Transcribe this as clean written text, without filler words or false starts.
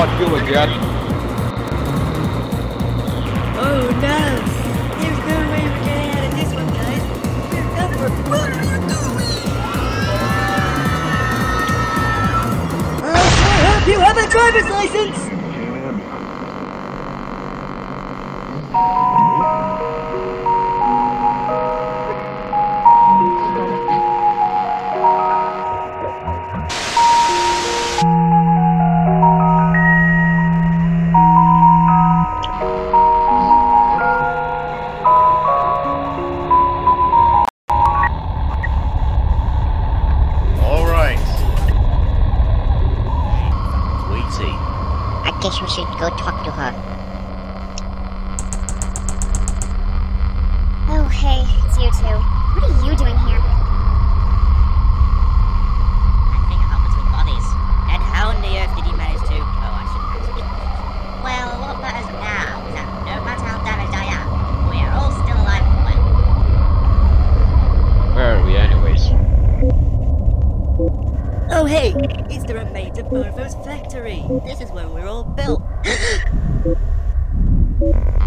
not you again. Oh no! There's no way we're getting out of this one, guys. We're covered. What are you doing? I hope you have a driver's license! I guess we should go talk to her. Oh, hey, it's you two. What are you doing here? I think I'm between bodies. And how on the earth did you manage to... Oh, I shouldn't ask. Well, what matters now is that no matter how damaged I am, we are all still alive and well. Where are we anyways? Oh hey, it's the remains of Morpho's factory. This is where we're all built.